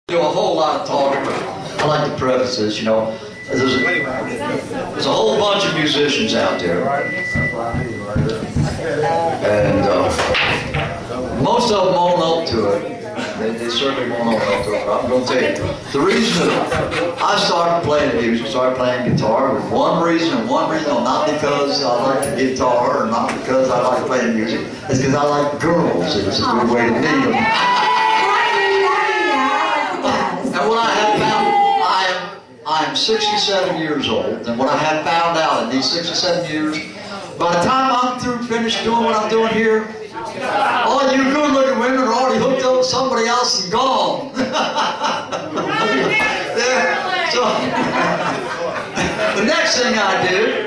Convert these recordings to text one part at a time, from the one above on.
Do a whole lot of talking, but I like to preface this, you know. There's a whole bunch of musicians out there. And most of them won't up to it. They certainly won't up to it, but I'm going to tell you. The reason that I started playing music, started playing guitar, with one reason, not because I like the guitar or not because I like playing music, it's because I like girls. It was a good way to meet them. And what I have found, I am 67 years old, and what I have found out in these 67 years, by the time I'm through, finished doing what I'm doing here, all you good-looking women are already hooked up with somebody else and gone. So, the next thing I did,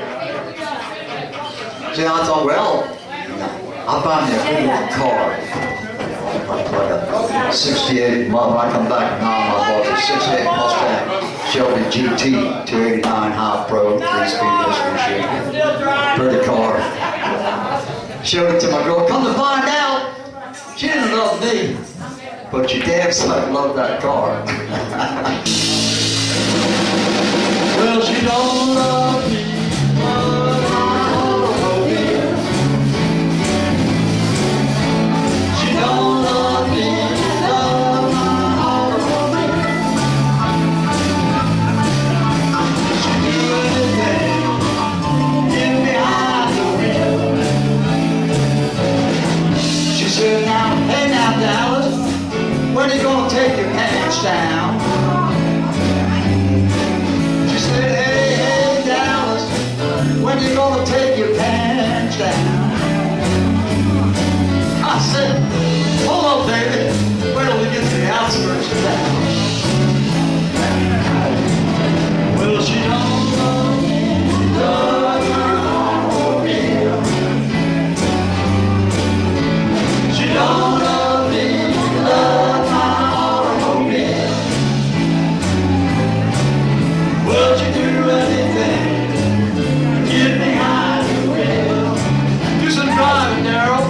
see, I thought, well, I'll buy me a good car. Like a 68 model. I come back now, I bought a 68 Mustang Shelby GT 289 High Pro, 3-speed transmission. Pretty car. Showed it to my girl. Come to find out, she didn't love me, but she damn sight loved that car. Well, she don't love me. Hey now, Dallas, when are you gonna take your pants down? She said, hey, Dallas, when are you gonna take your pants down? I said, hold on, baby, wait till we get to the outskirts of town. Well, she don't love me, she don't love me, love my automobile. Would you do anything to get me high to real? Do some driving, Daryl.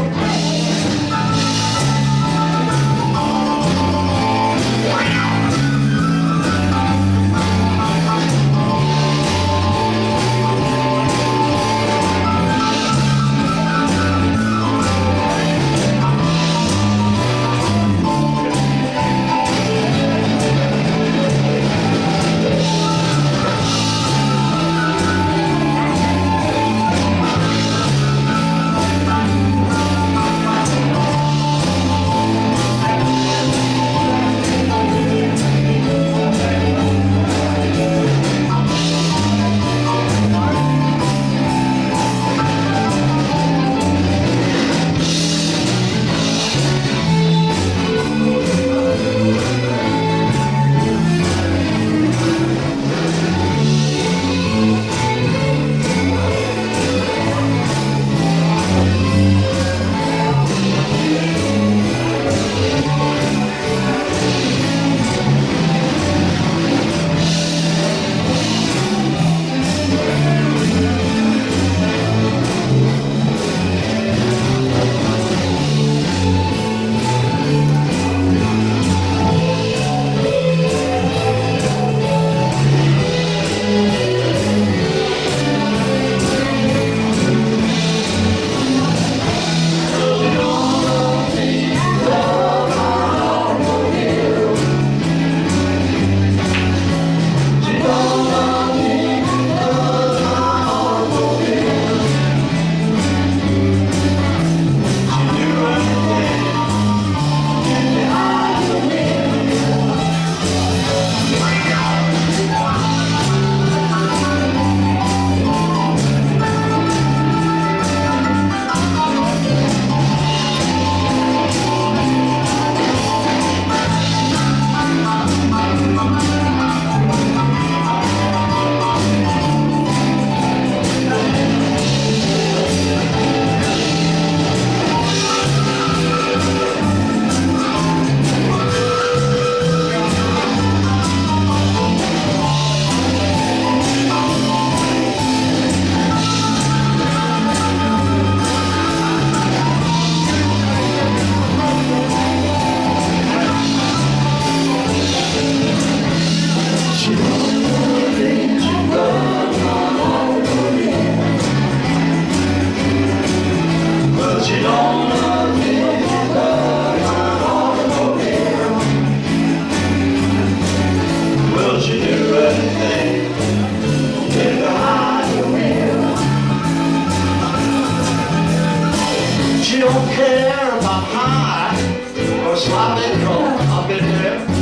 I've been drunk, I've been there.